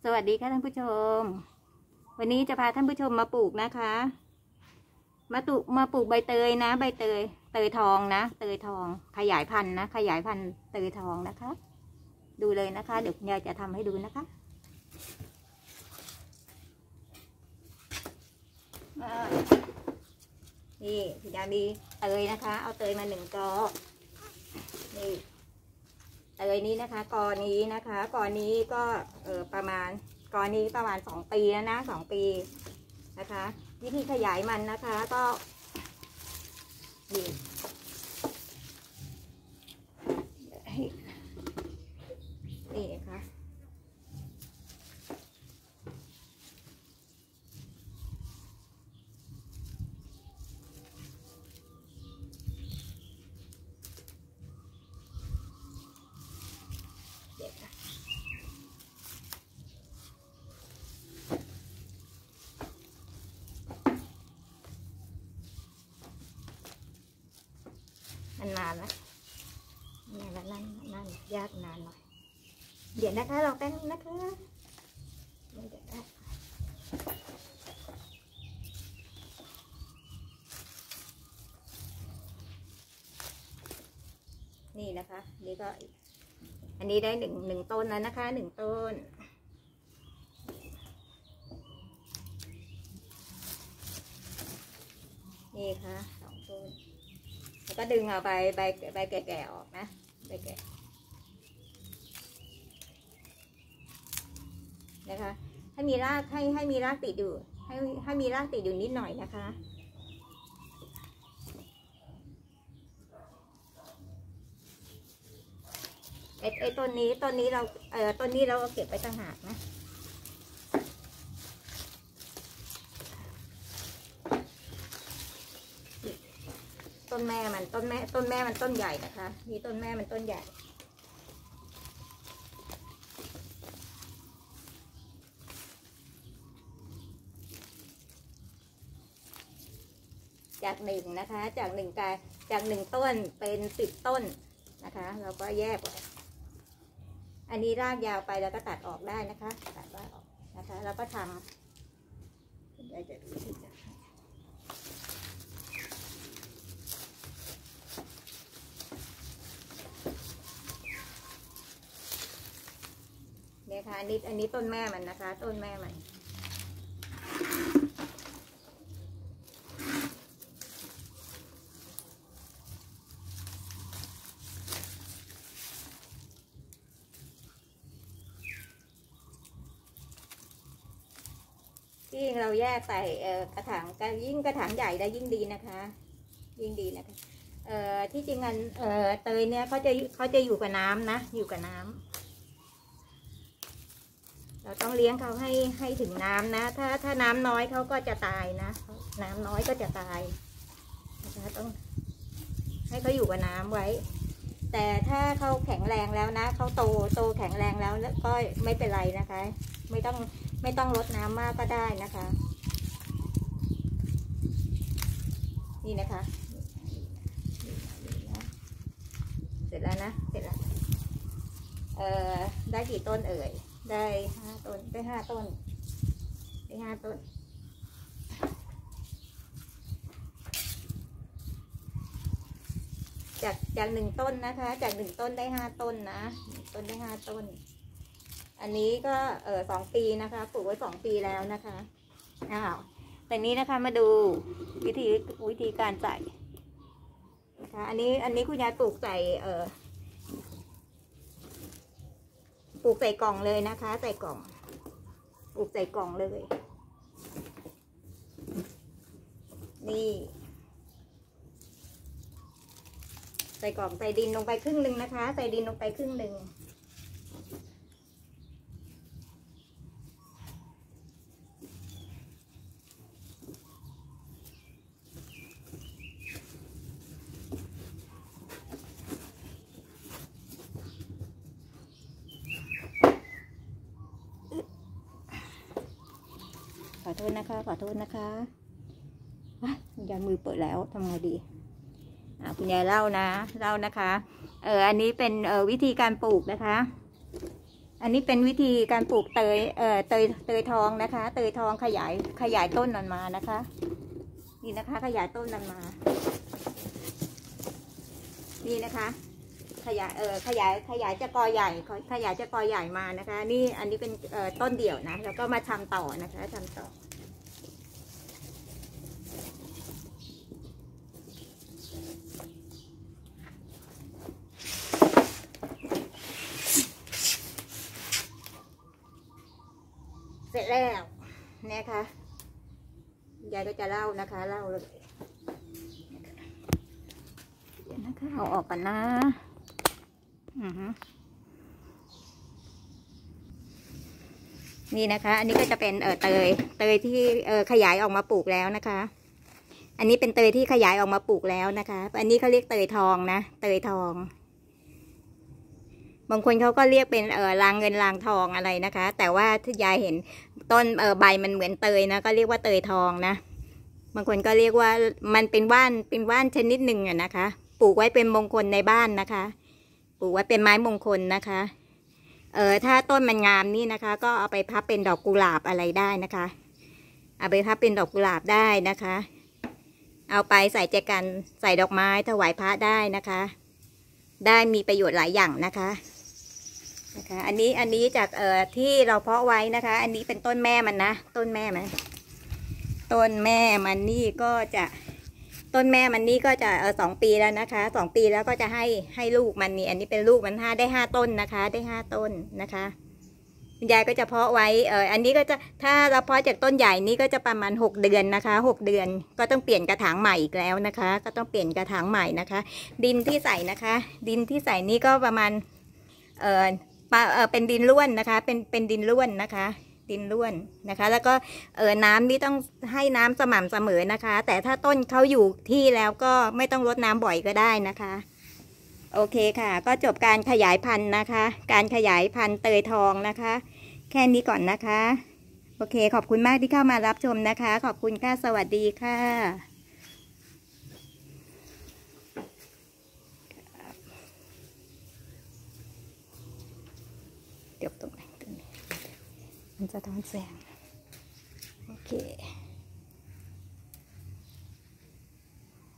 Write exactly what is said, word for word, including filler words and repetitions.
สวัสดีค่ะท่านผู้ชมวันนี้จะพาท่านผู้ชมมาปลูกนะคะมาปลูกมาปลูกใบเตยนะใบเตยเตยทองนะเตยทองขยายพันธุ์นะขยายพันธุ์เตยทองนะคะดูเลยนะคะเดี๋ยวคุณยายจะทำให้ดูนะคะนี่คุณยายมีเตยนะคะเอาเตยมาหนึ่งกอนี่เตยนี้นะคะกอนี้นะคะกอนี้ก็เออประมาณกอนี้ประมาณสองปีแล้วนะสองปีนะคะวิธีขยายมันนะคะก็นี่นี่นะคะมันนานนะนี่แล้วนั่นนั่นยากนานหน่อยเดี๋ยวนะคะลองแป้งนะคะไม่เดี๋ยวได้นี่นะคะนี่ก็อันนี้ได้หนึ่งหนึ่งต้นแล้วนะคะหนึ่งต้นนี่ค่ะสองต้นแล้วก็ดึงเอาใบใบใบแก่ๆออกนะใบแก่นะคะให้มีรากให้ให้มีรากติดอยู่ให้ให้มีรากติดอยู่นิดหน่อยนะคะไอ้ไอ้ต้นนี้ต้นนี้เราเอ่อต้นนี้เราเก็บไว้ต่างหากนะต้นแม่มันต้นแม่ต้นแม่มันต้นใหญ่นะคะนี่ต้นแม่มันต้นใหญ่จากหนึ่งนะคะจากหนึ่งกายจากหนึ่งต้นเป็นสิบต้นนะคะเราก็แยกไว้อันนี้รากยาวไปแล้วก็ตัดออกได้นะคะตัดรากออกนะคะแล้วก็ทำได้จะดูที่จะเนี่ยค่ะอันนี้อันนี้ต้นแม่มันนะคะต้นแม่มันที่เราแยกใส่กระถางยิ่งกระถางใหญ่ได้ยิ่งดีนะคะยิ่งดีนะคะเอ่อที่จริงอันเอ่อเตยเนี่ยเขาจะเขาจะอยู่กับน้ำนะอยู่กับน้ำเราต้องเลี้ยงเขาให้ให้ถึงน้ำนะถ้าถ้าน้ำน้อยเขาก็จะตายนะน้ำน้อยก็จะตายนะคะต้องให้เขาอยู่กับน้ำไว้แต่ถ้าเขาแข็งแรงแล้วนะเขาโตโตแข็งแรงแล้วก็ไม่เป็นไรนะคะไม่ต้องไม่ต้องลดน้ำมากก็ได้นะคะนี่นะคะเสร็จแล้วนะเสร็จแล้วเอ่อได้กี่ต้นเอ่ยได้ห้าต้นได้ห้าต้นได้ห้าต้นจากจากหนึ่งต้นนะคะจากหนึ่งต้นได้ห้าต้นนะต้นได้ห้าต้นอันนี้ก็เออสองปีนะคะปลูกไว้สองปีแล้วนะคะอ้าวแต่นี้นะคะมาดูวิธีวิธีการใส่นะคะอันนี้อันนี้คุณยายปลูกใส่เออปลูกใส่กล่องเลยนะคะใส่กล่องปลูกใส่กล่องเลยนี่ใส่กล่องใส่ดินลงไปครึ่งหนึ่งนะคะใส่ดินลงไปครึ่งหนึ่งขอโทษนะคะขอโทษนะคะยามือเปิดแล้วทำไงดี คุณยายเล่านะเล่านะคะเอออันนี้เป็นเออวิธีการปลูกนะคะอันนี้เป็นวิธีการปลูกเตยเอ่อเตยเตยทองนะคะ เตยทองขยายขยายต้นมันมานะคะนี่นะคะขยายต้นมันมานี่นะคะขยายเออขยายขยายจะกอใหญ่ขยายจะกอใหญ่มานะคะนี่อันนี้เป็นเอ่อต้นเดี่ยวนะแล้วก็มาทำต่อนะคะทำต่อเสร็จแล้วนะคะยายก็จะเล่านะคะเล่าเลยเดี๋ยวนะคะเอาออกก่อนนะอือฮึนี่นะคะอันนี้ก็จะเป็นเออเตยเตยที่เออขยายออกมาปลูกแล้วนะคะอันนี้เป็นเตยที่ขยายออกมาปลูกแล้วนะคะอันนี้เขาเรียกเตยทองนะเตยทองบางคนเขาก็เรียกเป็นเออรางเงินรางทองอะไรนะคะแต่ว่าที่ยายเห็นต้นเออใบมันเหมือนเตยนะก็เรียกว่าเตยทองนะบางคนก็เรียกว่ามันเป็นว่านเป็นว่านชนิดหนึ่งอะนะคะปลูกไว้เป็นมงคลในบ้านนะคะปลูกไว้เป็นไม้มงคลนะคะเออถ้าต้นมันงามนี่นะคะก็เอาไปพับเป็นดอกกุหลาบอะไรได้นะคะเอาไปพับเป็นดอกกุหลาบได้นะคะเอาไปใส่แจกันใส่ดอกไม้ถวายพระได้นะคะได้มีประโยชน์หลายอย่างนะคะนะคะอันนี้อันนี้จากเอ่อที่เราเพาะไว้นะคะอันนี้เป็นต้นแม่มันนะต้นแม่มันต้นแม่มันนี่ก็จะต้นแม่มันนี่ก็จะเออสองปีแล้วนะคะสองปีแล้วก็จะให้ให้ลูกมันนี่อันนี้เป็นลูกมันห้าได้ห้าต้นนะคะได้ห้าต้นนะคะยายก็จะเพาะไว้เอออันนี้ก็จะถ้าเราเพาะจากต้นใหญ่นี่ก็จะประมาณหกเดือนนะคะหกเดือนก็ต้องเปลี่ยนกระถางใหม่อีกแล้วนะคะก็ต้องเปลี่ยนกระถางใหม่นะคะดินที่ใส่นะคะดินที่ใส่นี่ก็ประมาณเออปะเออเป็นดินร่วนนะคะเป็นเป็นดินร่วนนะคะดินร่วนนะคะแล้วก็เออน้ำนี่ต้องให้น้ำสม่ำเสมอนะคะแต่ถ้าต้นเขาอยู่ที่แล้วก็ไม่ต้องรดน้ำบ่อยก็ได้นะคะโอเคค่ะก็จบการขยายพันธุ์นะคะการขยายพันธุ์เตยทองนะคะแค่นี้ก่อนนะคะโอเคขอบคุณมากที่เข้ามารับชมนะคะขอบคุณค่ะสวัสดีค่ะเดี๋ยวตรงไหนตรงนี้มันจะท้อนแสงโอเค